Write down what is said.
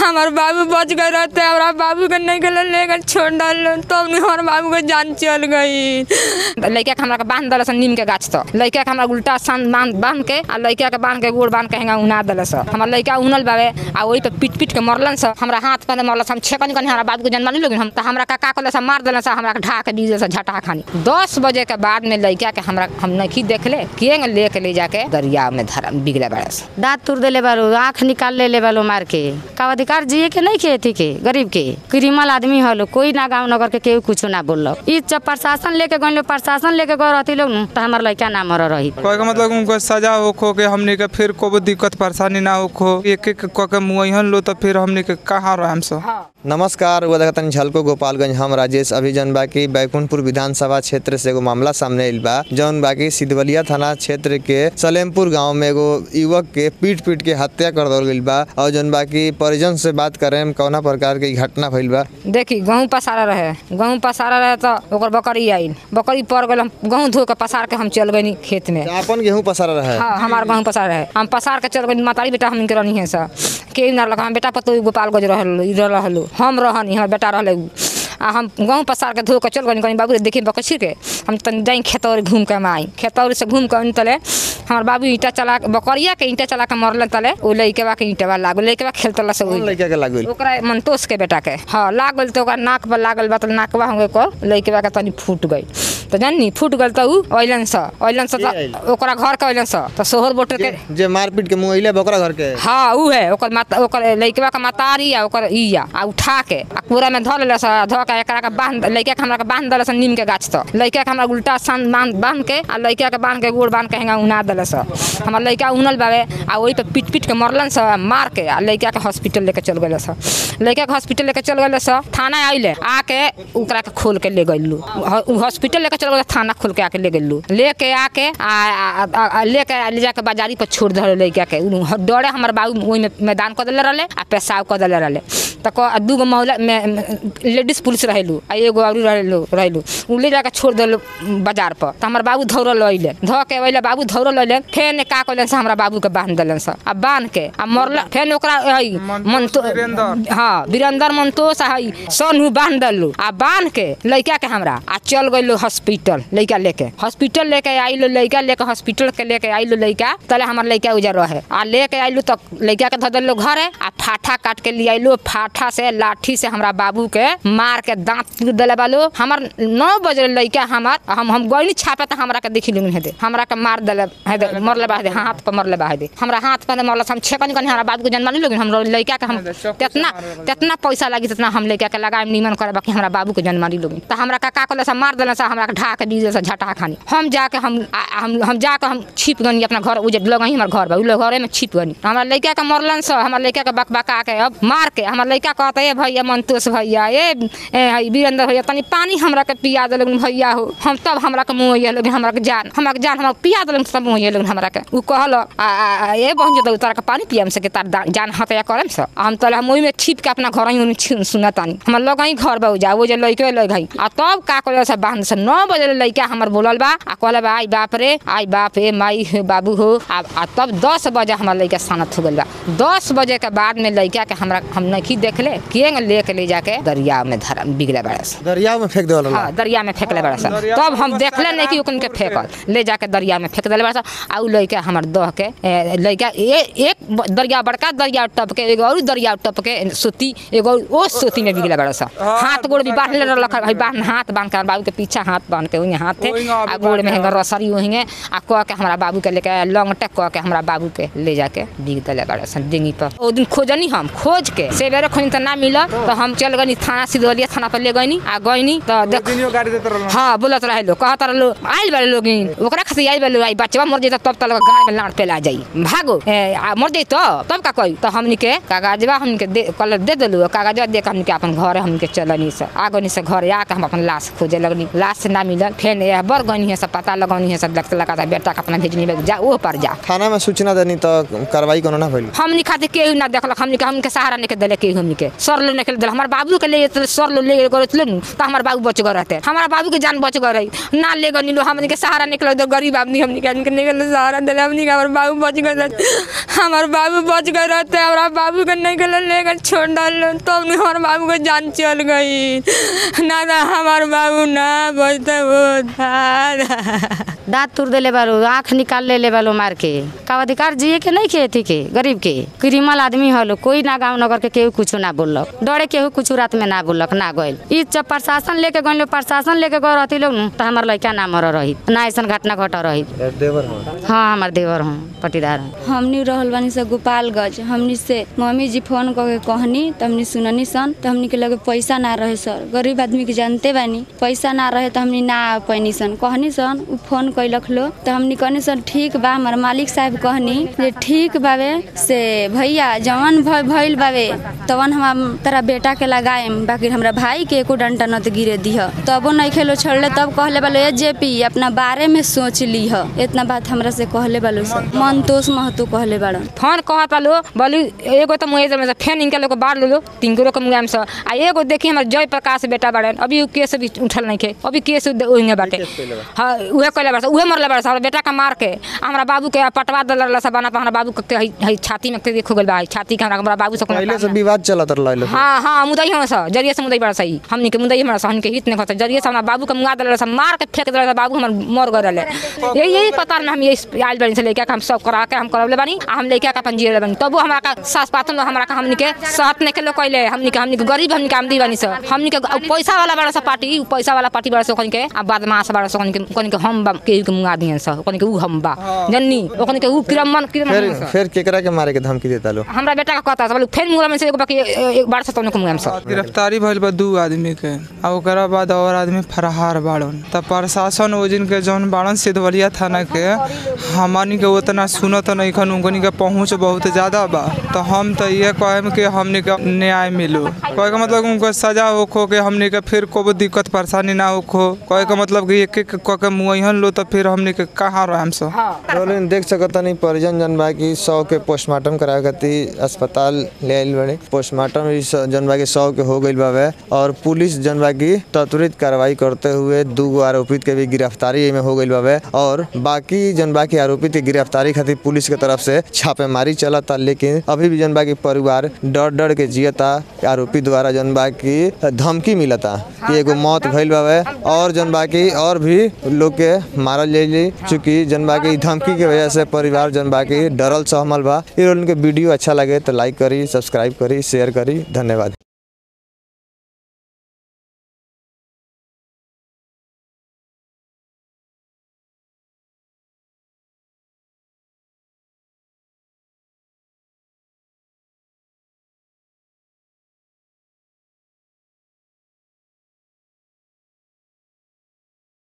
हमारे बाबू बच गए रहते, हमारा बाबू के नहीं गए लेकर छोड़ डाल तब नहीं हमारे बाबू के जान चल गई। लड़का के हमरा बांध दल नीम के गाछ तो लड़का के हमरा उल्टा सान बांध के आ लड़का के बांध के गोड़ बांध के हेंगा उना दल हमारा लड़का उनल बावे आ वही पे पीट पीट के मरलन स हमरा हाथ पे मरल हम छेकनी कनी हमारा बाबू के जन्म नहीं लोग हम त हमरा का कल से मार दल हमरा ढा के दीजे से झटा खानी। 10 बजे के बाद में लड़का के हमरा हम नहीं देखले केंग लेके ले जाके दरिया में धरा बिगले बड़ा दांत तुर देले बालो आँख निकाल ले बालो मार के का अधिकार जिए के नहीं खेती के गरीब के क्रिमिनल आदमी हलो कोई ना गाँव नगर के केहू कुछ ना बोल जब प्रशासन लेके गए प्रशासन लेके गए रहती लोग तो हमारे लड़का ना मर रही मतलब उनको सजा हो के हमने के फिर को दिक्कत परेशानी ना हो एक एक के मुहन लो तो फिर हमने के कहाँ रह सब। नमस्कार देखतनी झलको गोपालगंज हम राजेश अभी जन बाकी बैकुंठपुर विधानसभा क्षेत्र से एगो मामला सामने आइल बा जौन बाकी सिद्धवलिया थाना क्षेत्र के सलेमपुर गांव में एगो युवक के पीट पीट के हत्या कर दल गइल बा और जौन बाकी परिजन से बात करें कौना प्रकार के घटना भइल बा। देखी गेहूँ पसारा रहे तो ओकर बकरी आइल बकरी पड़ गल गेहूँ धो के पसार के हम चल गई खेत में अपन गेहूँ पसारा रहे हमार गेहूँ पसार रहे हम पसार के चल गई मातारी बेटा हम रहनी है सर के ना हम बेटा पतो गोपालगंज रहलू हम रहनी हमारे बेटा रहले आ हम गेहूँ पसार के धो के चल गई बाबू देखी बकछी के हम तन जाई खेतौर घूम के आई खेतौर से घूम के तले हमारे बाबू ईंटा चला बकरिया के ईंटा चला के मरल तले वो लइकेवा के ईंटवा लागल लइकेवा खेलतला से लइका के लागल ओकरा मंतोष के बेटा के हां लागल तो ओकरा नाक पर लागल बा तो नाकवा हम को लइकेवा के तनी फूट गई तो जानी फूट गल तो ओइलन से ओकरा घर के ओइलन से तो सोहर बोटर के जे मारपीट के मुइले बकरा घर के हां ऊ है ओकर माता ओकर लइकेवा के मातारी आ ओकर ईया आ उठा के आ पूरा में धर ले स धो के एकरा के बांध लइका के हमरा के बांध दल नीम के गाछ तो लइका के हमरा उल्टा सान बांध के आ लइका के बांध के गोड़ बांध के हेंगा उना दल स हमार लइका उनल बावे आ वही पे पीट पीट के मरलन स मार के आ लइका के हॉस्पिटल लेके चल गइल स लइका के हॉस्पिटल लेके चल गइल स थाना आइले आके ओकरा के खोल के ले गइलू हॉस्पिटल लेके चल गइल थाना खोल के आके ले गइलू लेके आके लेके ले जाके बाजारी पर छोड़ दल लइका के डरे हमार बाबू ओइ में मैदान क देले रहले आ पेशाब क देले रहले त दूगो महिला लेडीज पुलिस रहेलू आ एगो और रहेलू उ ले जाके छोड़ देलू बाजार पर त हमार बाबू धौरल अइले ध के अइले बाबू धौरल अइले फेन का कइलन से हमरा बाबू के बांध देलन से आ बांध के आ मरला फेन ओकरा मंतो हां वीरेंद्र मंतोष हई सोनू बांध देलू आ बांध के लइका के हमरा आ चल गइलो हॉस्पिटल लइका लेके आइलो लइका लेके हॉस्पिटल के लेके आइलो लइका तले हमर लइका उजर रहे आ लेके आइलो त लइका के ध देलू घरे आ फाठा काट के ले आइलो फाठा से लाठी से हमरा बाबू के मार के दांत टूट देले बालो हमर 9 बजे लइका हमार हम गइनी छापे त हमरा के देखि लुन हेदे हमरा के मार देले हेदे मरले बा हेदे हाथ पर मरले बा हेदे हमरा हाथ पर मरल हम छेकनी कनी हमरा बाबू के जन्म नहीं लोग हम लइका के हम तेतना पैसा लागी तेतना हम लइका के लगाम निमन करे बाकी हमरा बाबू के जन्म नहीं लोग त हमरा का कल से मार देले से हमरा के ढा के दीजे से झटा खानी हम जाके हम जाके हम छिप गनी अपना घर उजे लगही हमर घर बा उ घरे में छिप गनी हमरा लइका के मरलन से हमरा लइका के बकबका के अब मार के हमरा लइका कहत ए भैया मंतोष भैया ए वीरेंद्र भैया तनी पानी हमरा के पिया देलग भैया हो हम तब हमरा के मुंह ये लोग हमरा के जान हमरा पिया देलग सब मुंह ये लोग हमरा के उ कहल ए बहन जे तोरा के पानी पियाम से के तार जान हत्या करम से हम तले हम ओइ में छिप के अपना घर ही सुनतानी हमर लगही घर बा जा वो जे लइके लगई आ तब का करे से बांध से 9 बजे लइका हमर बोलल बा आ कहले बा आई बाप रे माई बाबू हो आ तब 10 बजे हमर लइका सानत हो गेल बा 10 बजे के बाद में लइका के हमरा हम नहीं देखले केंग लेके ले जाके दरिया में धरा बिगले बड़ा दरिया में फेंक देवल हां दरिया में फेंकले बड़ा तब हम देखले नहीं कि ओकन के फेंकल ले जाके दरिया में फेंक देले बड़ा आ उ लइका हमर दह के लइका एक दरिया बड़का दरिया टप के एगो और दरिया टप के सोती एगो ओ सोती में बिगले बड़ा हाथ गोड़ भी बांधले रख भाई बांध हाथ बांध के बाबू के पीछे हाथ बांध के ओही हाथ थे आ गोड़ में रसरी ओही आ कह के हमरा बाबू के लेके लंगटे कह के हमरा बाबू के ले जाके बिग देले बड़ा डिंगी पर ओ दिन खोजनी हम खोज के सेवेरे खोजनी त ना मिला तो हम चल गनी थाना सिद्धवलिया थाना पर ले गनी आ गईनी तो दिनियो गाड़ी देत रहल हां बोलत रहे लो कहत रहे लो आइल बारे लोग ओकरा खसी आइल बारे आई बच्चा मर जाई तब तक गांव में लाड़ पे ला जाई भागो मर जाई तो तब का कही तो हमनी के कागजवा हमनी के कल दे देलु कागजवा दे के हमनी के अपन घर हमनी के चलनी से आगनी से घर आके हम अपन लाश खोजे लगनी लाश ना मिलल फेन ए बर गनी है सब पता लगनी है सब लगत लगा बेटा के अपना भेजनी जा ओ पर जा थाना में सूचना देनी तो कार्रवाई कोनो ना भइल हमनी खातिर केहू ना देखलक हमनी के सहारा नहीं के देले केहू हमनी के सर लो निकल दिल हमारे बाबू के ले सर लो ले गए तो हमारे बाबू बच गए रहते हमारा बाबू के जान बच गए रही ना ले गए लो हमनी के सहारा निकल दो गरीब आदमी हमनी के निकल सहारा दिले हमनी के हमारे बाबू बच गए हमारे बाबू बच गए रहते हमारा बाबू के नहीं गए लेकर छोड़ डाल तो हमारे बाबू के जान चल गई ना हमारे बाबू ना बचते वो दांत तुर देले बालो आँख निकाल ले बालो मार के का अधिकार जिए के नहीं खे के गरीब के क्रिमिनल आदमी हलो कोई ना गाँव नगर के केहू कुछ ना बोलक डरे केहू कुछ रात में ना बोलक ना गइल ई जब प्रशासन लेके गइल प्रशासन लेके गए रहती लोग न तो हमार लड़का ना मर रही ना ऐसा घटना घट रही। हाँ हमार देवर हूँ पटीदार हमनी रहल बानी से गोपालगंज हमनी से मम्मी जी फोन करके कहनी तो हमनी सुननी सन तो हमनी के लगे पैसा ना रहे सर गरीब आदमी के जानते बानी पैसा ना रहे तो हमनी ना पैनी सन कहनी सन उ फोन कैलक लो तो हमनी कहनी सन ठीक बा हमार मालिक साहब कहनी जे ठीक बावे से भैया जवन भइल बावे तवन हम तेरा बेटा के लगाएम बाकी हमरा भाई के एको डंटा न गिरे दिह तबो नहीं खेलो छोड़ले तब कहले बालो जेपी अपना बारे में सोच लीह इतना बात हमरा से कहले बालो सर मनतोष महतो कहले बाड़न फोन कहत बालो बोली एगो तो मुए में फेन इनके लोग बाढ़ लो तिनको के मुआम से आ एगो देखी हमर जय प्रकाश बेटा बाड़न अभी केस भी उठल नहीं के अभी केस ओइने बाटे हां उहे कहले बाड़ उहे मरले बाड़ हमरा बेटा का मार के हमरा बाबू के पटवा दलला सब बना हमरा बाबू के हई छाती में देखो गल बा छाती के हमरा बाबू से पहले से विवाद चलत रहल हां मुदई हम से जरिए से मुदई बाड़ सही हमनी के मुदई हमरा सहन के हित नहीं होता जरिए से हमरा बाबू के मुआ दलला सब मार के फेंक दलला बाबू हमर मर गए रहले यही पता में हम ये आइल बनी से लेके हम सब करा के हम करले बानी हम लेके के अपन जिए बनी तब हमरा का सास पातन हमरा का हमनी के साथ ने के लो कहले हमनी के गरीब हमनी के आमदी बानी से हमनी के पैसा वाला बड़ा सा पार्टी पैसा वाला पार्टी बड़ा से कोन के आ बदमाश बड़ा से कोन के हम के मुआ दिए से कोन के उ हम बा जन्नी कोन के उ किरमन फिर केकरा के मारे के धमकी देता लो हमरा बेटा का कहता बोल फिर मुआ में से बाकी एक बार से तने को मुआ में से गिरफ्तारी भइल बा 2 आदमी के आ ओकरा बाद और आदमी फरार बाड़न त प्रशासन ओजिन के जौन बाड़न सिद्धवलिया थाना के हमनी के उतना सुनत नहीं खन उनकनी के पहुंच बहुत ज्यादा बा तो हम तो ये कहम कि हमनी के न्याय मिलो कहे का मतलब उनको सजा होखो के हमनी के फिर कोई दिक्कत परेशानी ना होखो कहे का मतलब कि एक के मुहन लो तो फिर हमनी के कहाँ रहम सो रोलिन देख सकतनी परिजन जन बा की 100 के पोस्टमार्टम करावे खातिर अस्पताल ले आइल बड़े पोस्टमार्टम जन बा की 100 के हो गइल बावे और पुलिस जन बा की त्वरित कार्रवाई करते हुए 2 आरोपित के भी गिरफ्तारी में हो गइल बावे और बाकी जन बा की आरोपित के गिरफ्तारी खातिर पुलिस के तरफ से छापेमारी चलता लेकिन अभी भी जन बा की परिवार डर के जियता आरोपी द्वारा जन बा की धमकी मिलता कि एगो मौत भइल बावे और जन बा की और भी लोग के मारल जाइली चूँकि जन बा की धमकी के वजह से परिवार जन बा की डरल सहमल बा। ये वीडियो अच्छा लगे तो लाइक करी सब्सक्राइब करी शेयर करी धन्यवाद।